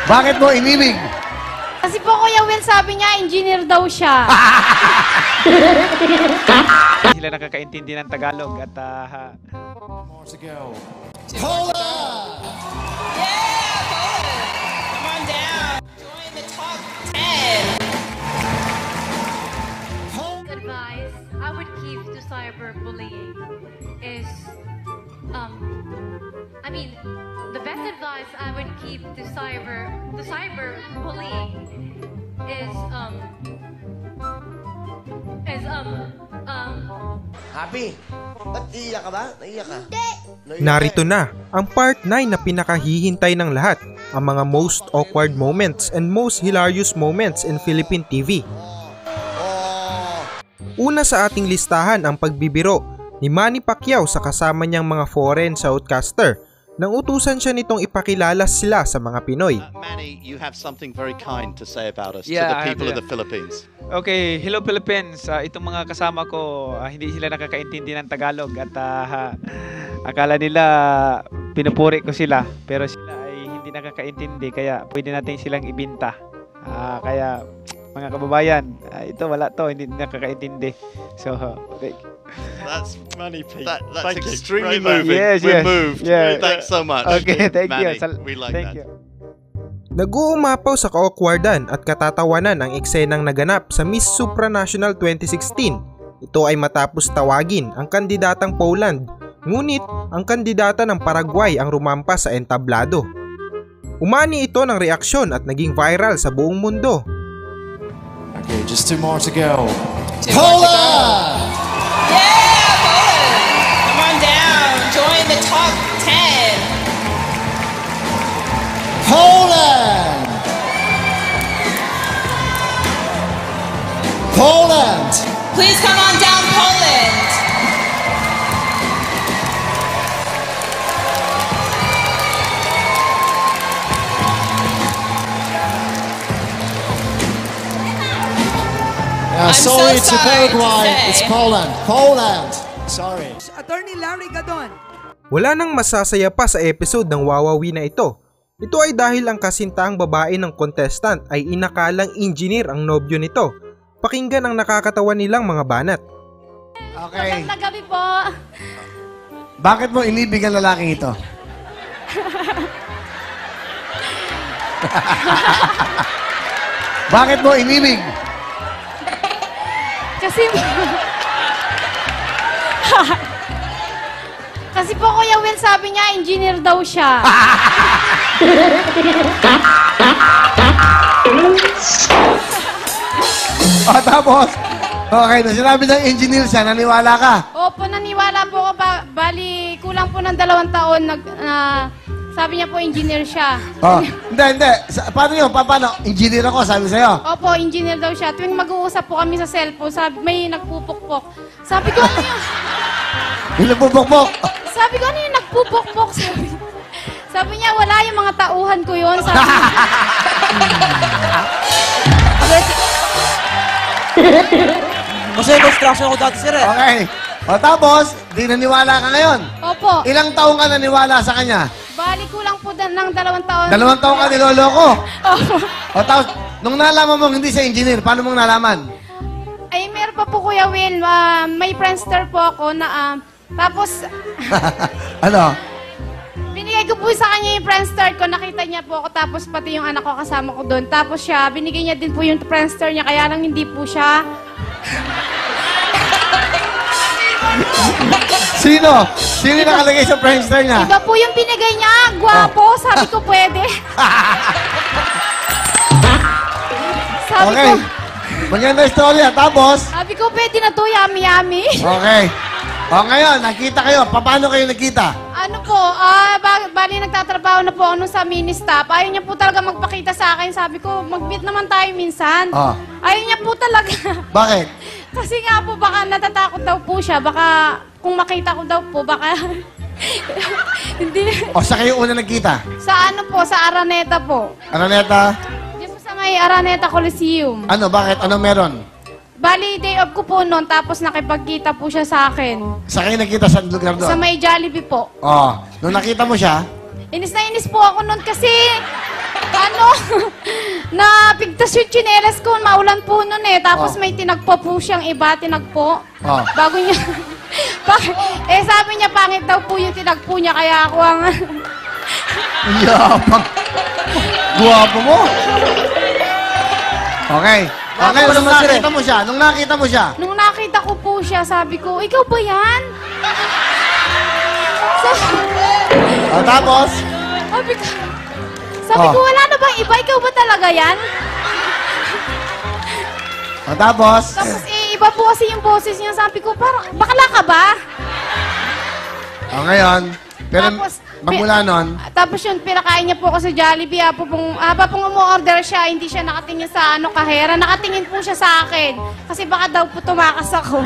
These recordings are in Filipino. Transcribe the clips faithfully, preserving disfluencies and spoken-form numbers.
Bakit mo inibig? Kasi po Kuya Will, sabi niya, engineer daw siya. Sila nakakaintindi ng Tagalog at uh, More to go. Hola! Yeah, Poland. Come on down. Join the top ten. Advice I would give to cyberbullying is, um, I mean, the best advice I would give to cyber to cyberbullying is, um, is um, um. Happy? Ba't iiyak ka ba? Naiiyak ka? Hindi! Narito na ang part nine na pinakahihintay ng lahat, ang mga most awkward moments and most hilarious moments in Philippine T V. Una sa ating listahan ang pagbibiro ni Manny Pacquiao sa kasama niyang mga foreign shoutcaster nang utusan siya nitong ipakilala sila sa mga Pinoy. Uh, Manny, you have something very kind to say about us Yeah, to the I have, people of yeah. the Philippines. Okay, hello Philippines. Uh, itong mga kasama ko, uh, hindi sila nakakaintindi ng Tagalog at uh, akala nila pinupuri ko sila, pero sila ay hindi nakakaintindi kaya pwede natin silang ibinta. Uh, kaya mga kababayan, uh, ito wala to, hindi nakakaintindi. So, okay. That's Manny, that, that's Thank you. extremely Very moving. Yes, We're yes. moved. Yeah. Thanks so much. Okay, thank Manny, you. Sal- we like thank that. you. Nag-uumapaw sa kaawkwardan at katatawanan ang eksenang naganap sa Miss Supranational twenty sixteen. Ito ay matapos tawagin ang kandidatang Poland, ngunit ang kandidata ng Paraguay ang rumampa sa entablado. Umani ito ng reaksyon at naging viral sa buong mundo. Okay, just two more to go. Hola! Yeah, Poland. Come on down. Join the top ten. Poland! Poland! Please come on down, Poland. Uh, I'm so sorry to sorry to Paraguay, say. it's Poland. Poland! Sorry. Attorney Larry Gadon. Wala nang masasaya pa sa episode ng Wawawi na ito. Ito ay dahil ang kasintahang babae ng contestant ay inakalang engineer ang nobyo nito. Pakinggan ang nakakatawa nilang mga banat. Okay. Magandang gabi po. Bakit mo inibig ang lalaking ito? Bakit mo inibig? Kasi... Kasi po Kuya Will, sabi niya, engineer daw siya. O tapos, okay, na sinabi ng engineer siya, naniwala ka? Opo, naniwala po ko. Ba- bali, kulang po ng dalawang taon. Nag, na sabi niya po, engineer siya. Oh, hindi, hindi. Sa, paano yun? Pa, paano? Engineer ako, sabi sa'yo. Opo, engineer daw siya. Tuwing mag-uusap po kami sa cellphone, sabi, may nagpupukpok. Sabi ko, ano yun? Yung nagpupukpok. Sabi ko, ano yung nagpupukpok? Sabi, sabi niya, wala yung mga tauhan ko yun. Sabi niya. Kasi construction ako dati, sir, eh. Okay. O tapos, di naniwala ka ngayon. Opo. Ilang taong ka naniwala sa kanya? Bali, kulang po da- ng dalawang taon. Dalawang taong ka niloloko. Opo. O tapos, nung nalaman mo hindi siya engineer, paano mong nalaman? Ay, meron pa po, Kuya Will. ah, may friendster po ako na... ah, tapos, Ano? binigay ko po sa kanya yung friendster ko. Nakita niya po ako. Tapos, pati yung anak ko kasama ko doon. Tapos siya, binigay niya din po yung friendster niya. Kaya lang hindi po siya... Sino? Sino yung nakalagay sa friendster niya? Iba po yung binigay niya. Gwapo. Sabi ko, pwede. Sabi Okay. ko, Maganda istorya. Tapos, sabi ko, pwede na to, yummy-yummy. okay. O ngayon, nakita kayo. Paano kayo nakita? Ano po, ah, ba- bali nagtatrabaho na po ako nung sa mini-stop. Ayaw niya po talaga magpakita sa akin. Sabi ko, mag-meet naman tayo minsan. Oh. Ayaw niya po talaga. Bakit? Kasi nga po, baka natatakot daw po siya. Baka, kung makita ko daw po, baka... Hindi. O sa kayo una nagkita? Sa ano po, sa Araneta po. Araneta? Diyan po sa may Araneta Coliseum. Ano? Bakit? Ano meron? Bali, day off ko po noon, tapos nakipagkita po siya sa akin. Sa kayo nakita sa lugar doon? Sa may Jollibee po. Oh, nung nakita mo siya, Inis na inis po ako noon kasi, ano, napigtas yung tsinelas ko. Maulan po nun eh. Tapos Oh. may tinagpo po siyang iba, tinagpo. Oh. Bago niya... Bakit? Eh, sabi niya, pangit daw po yung tinagpo niya, kaya ako ang... Yapang. Guwapo mo. Okay. Okay, Guwapo nung naman, sir, eh. nakita mo siya, nung nakita mo siya, Nung nakita ko po siya, sabi ko, ikaw ba yan? Sabi, oh, tapos, sabi ko, sabi Oh. ko, wala na bang iba? Ikaw ba talaga yan? oh, tapos, Tapos, eh, iba po kasi yung boses niya. Sabi ko, parang, bakla ka ba? oh, ngayon, pero Tapos, magmula nun, Tapos yun, pinakain niya po ako sa Jollibee. Haba pong, haba pong umu-order siya, hindi siya nakatingin sa ano kahera. Nakatingin po siya sa akin. Kasi baka daw po tumakas ako.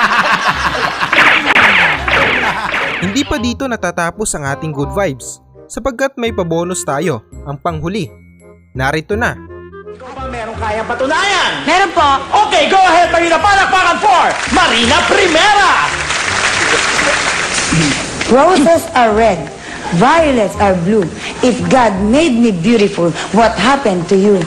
Hindi pa dito natatapos ang ating good vibes, sapagkat may pabonus tayo, ang panghuli. Narito na. Meron kayang patunayan? Meron po. Okay, go ahead, Marina. Palakpakan for Marina Primera! Roses are red, violets are blue. If God made me beautiful, what happened to you?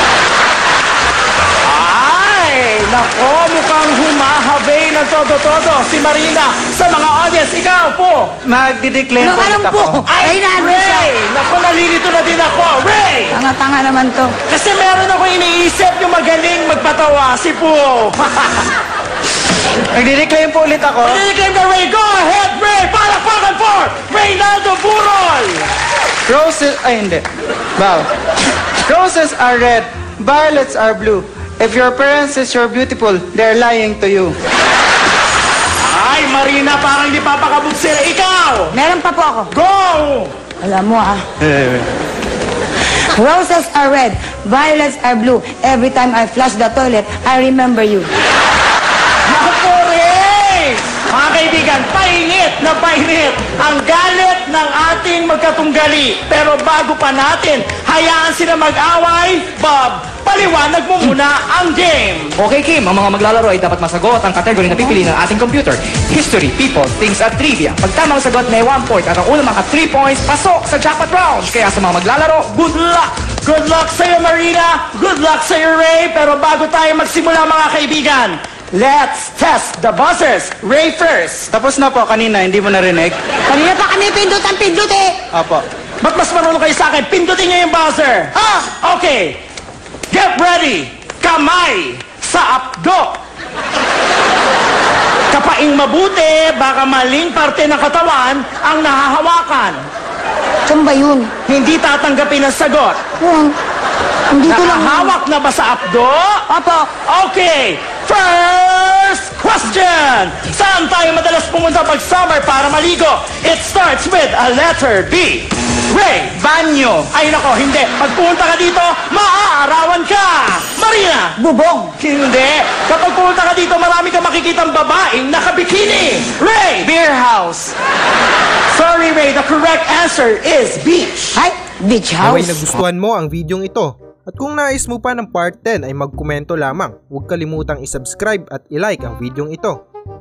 Ay, nako, mukhang humahabay ng todo-todo si Marina. Sa mga audience, ikaw po. Magdideclare Ano, anong po? Ay, Ay, nandun siya. Ray! Nako, nalilito na din ako. Ray! Tanga-tanga naman to. Kasi meron ako iniisip yung magaling magpatawa, si Poo. Magdideclare po ulit ako. Nagkiklaim ka, Ray. Go ahead, Ray. Palakpakan for Reynaldo Burol. Roses, ay hindi. Wow. Roses are red, violets are blue. If your parents says you're beautiful, they're lying to you. Ay, Marina, parang di papakabog sila. Ikaw! Meron pa po ako. Go! Alam mo ah. Roses are red, violets are blue. Every time I flush the toilet, I remember you. Naku, Ray! Mga kaibigan, painit na painit ang galit ng ating magkatunggali. Pero bago pa natin, hayaan sila mag-away. Bob, paliwanag mo muna ang game. Okay, Kim, ang mga maglalaro ay dapat masagot ang kategory na pipili ng ating computer. History, people, things at trivia. Pag tamang sagot, may one point at ang unang maka three points, pasok sa jackpot round. Kaya sa mga maglalaro, Good luck! Good luck sa'yo, Marina! Good luck sa'yo, Ray! Pero bago tayo magsimula, mga kaibigan, let's test the buzzers. Ray first. tapos na po kanina, hindi mo narinig? Kanina pa kami pindot ang pindot eh. Apo. Ba't mas marunong kayo sa akin? Pindutin niyo yung buzzer. Ah! Okay. Get ready. Kamay sa apdo. Kapaing mabuti, baka maling parte ng katawan ang nahahawakan. Saan ba yun? Hindi tatanggapin ang sagot. Yung, andito lang. Nakahawak na ba sa apdo? Opo. Okay. First question. Saan tayo madalas pumunta pag summer para maligo? It starts with a letter B. Ray. Banyo. Ay nako, hindi. Pag pumunta ka dito, maaarawan ka. Marina. Bubong. Hindi. Kapag pumunta ka dito, marami ka makikitang babaeng nakabikini. Ray. Beer house. Sorry, Ray. The correct answer is beach. Ay, beach house. Naway nagustuhan mo ang videong ito. At kung nais mo pa ng part ten ay magkomento lamang. Huwag kalimutang isubscribe at ilike ang videong ito.